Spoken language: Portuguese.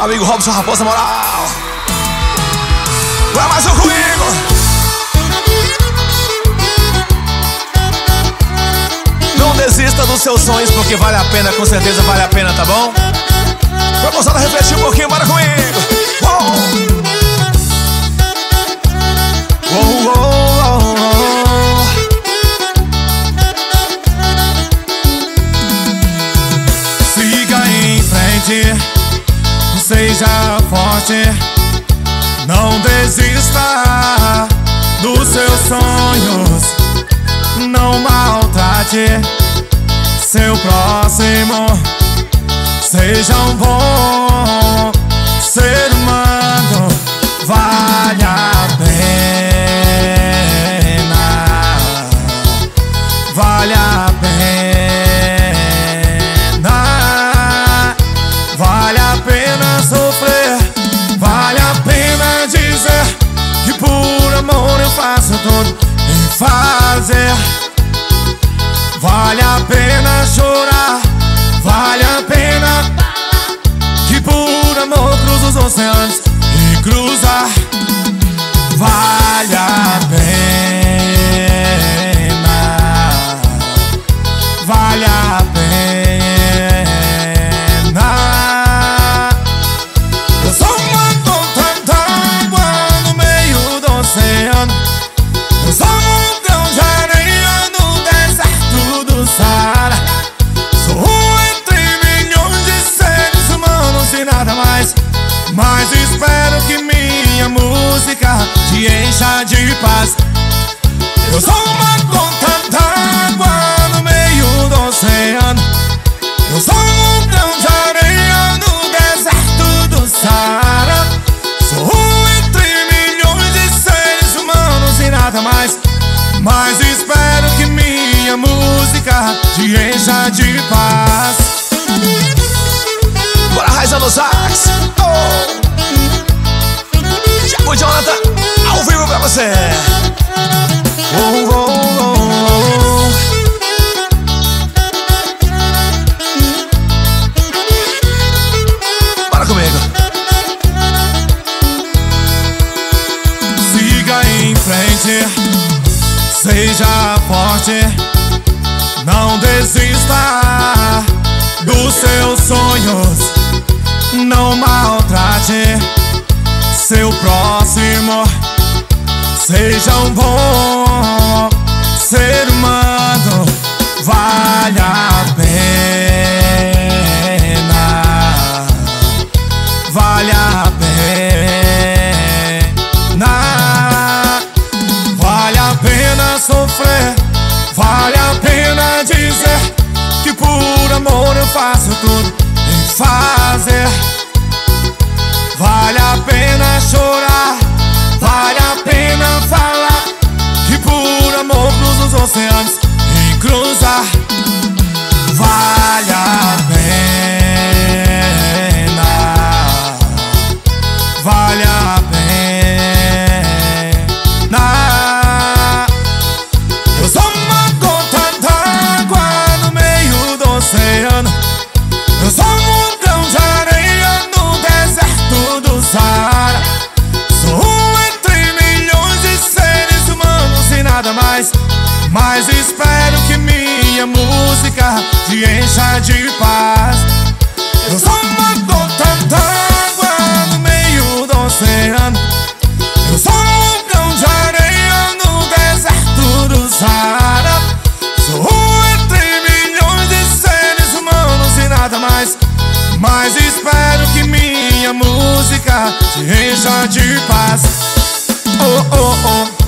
Amigo Robson Raposa Moral. Vai mais um comigo. Não desista dos seus sonhos, porque vale a pena, com certeza vale a pena, tá bom? Vai moçada refletir um pouquinho, bora comigo. Siga em frente, seja forte, não desista dos seus sonhos, não maltrate seu próximo, seja um bom ser humano, vale a pena, vale a pena, vale a pena sofrer, vale a pena dizer que por amor eu faço tudo em fazer. Vale a pena chorar, vale a pena que por amor cruzo os oceanos e cruzar. Vale a pena, vale a pena. Eu sou uma gota d'água no meio do oceano, eu sou um grão de areia no deserto do Saara. Sou entre milhões de seres humanos e nada mais, mas espero que minha música te encha de paz. Eu sou uma gota d'água no meio do oceano, eu sou um grão de areia no deserto do Saara. Sou entre milhões de seres humanos e nada mais, mas espero que minha música te encha de paz. Bora raizando o sax. Thiago Jonathan, ao vivo pra você. Bora comigo. Siga em frente, seja forte, não desista dos seus sonhos, não maltrate seu próximo, seja um bom ser humano, vale a pena, vale a pena, vale a pena sofrer, vale a pena dizer que por amor eu faço tudo em fazer. Vale a pena chorar, vale a pena falar que por amor cruzo os oceanos e cruzar. Vale a pena, vale a pena. Eu sou uma gota d'água no meio do oceano, eu sou um grão de areia no deserto do Saara. Sou entre milhões de seres humanos e nada mais, mas espero que minha música te encha de paz. Eu sou uma gota d'água no meio do oceano, eu sou um grão de areia no deserto do Saara. Sou entre milhões de seres humanos e nada mais, mas espero que minha música te encha de paz. Oh, oh, oh.